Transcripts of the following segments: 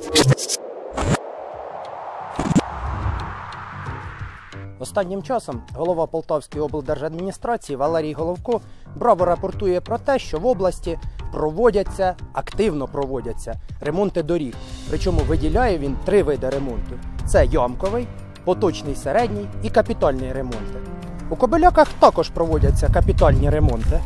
Останнім часом голова Полтавської облдержадміністрації Валерій Головко браво рапортує про те, що в області активно проводяться ремонти доріг. Причому виділяє він 3 види ремонту. Це ямковий, поточний середній і капітальний ремонти. У Кобиляках також проводяться капітальні ремонти.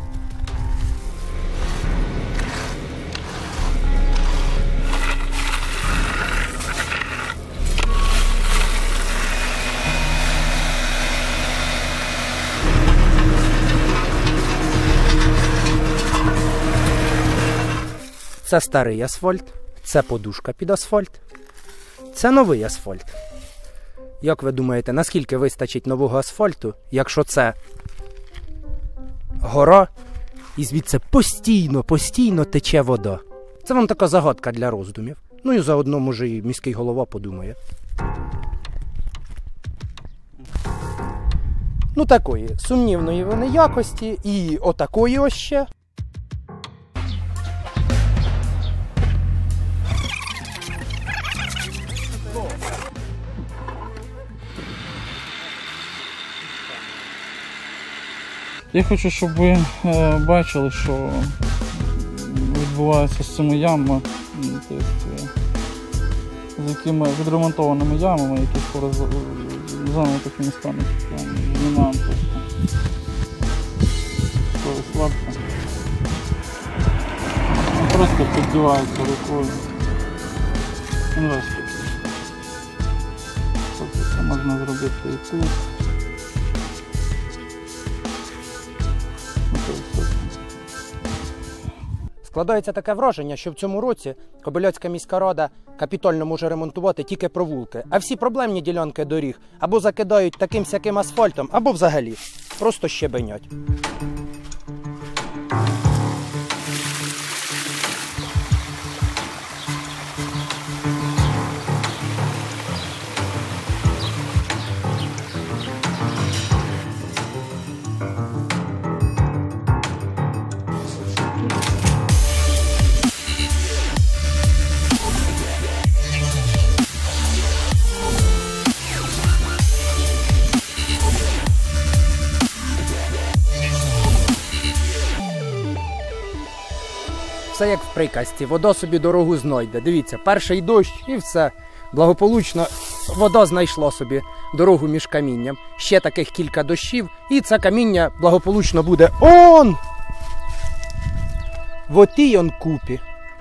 Це старий асфальт, це подушка під асфальт, це новий асфальт. Як ви думаєте, наскільки вистачить нового асфальту, якщо це гора і звідси постійно тече вода? Це вам така загадка для роздумів. Ну і заодно, може, і міський голова подумає. Ну такої сумнівної вони якості і отакої ось ще. Я хочу, щоб ви бачили, що відбувається з цими ямами, з якими відремонтованими ямами, які скоро заново такими стануть. Знімаємо просто слабко. Просто піддіваються рукою. Це можна зробити і тут. Складається таке враження, що в цьому році Кобиляцька міська рада капітально може ремонтувати тільки провулки, а всі проблемні ділянки доріг або закидають таким-сяким асфальтом, або взагалі просто щебенять. Все як в приказці, вода собі дорогу знайде. Дивіться, перший дощ і все. Благополучно вода знайшла собі дорогу між камінням. Ще таких кілька дощів і це каміння благополучно буде он! В отій он купі.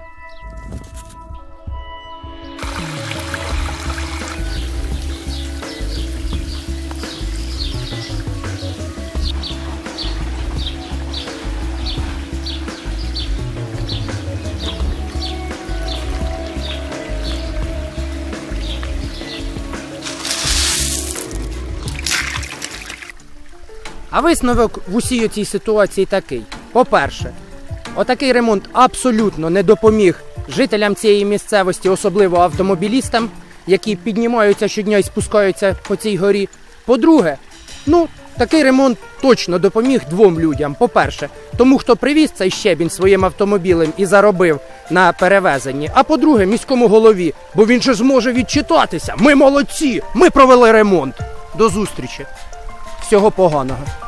А висновок в усій цій ситуації такий. По-перше, отакий ремонт абсолютно не допоміг жителям цієї місцевості, особливо автомобілістам, які піднімаються щодня і спускаються по цій горі. По-друге, такий ремонт точно допоміг 2 людям. По-перше, тому хто привіз цей щебінь своїм автомобілем і заробив на перевезенні. А по-друге, міському голові, бо він же зможе відчитатися. Ми молодці, ми провели ремонт. До зустрічі. Всього поганого.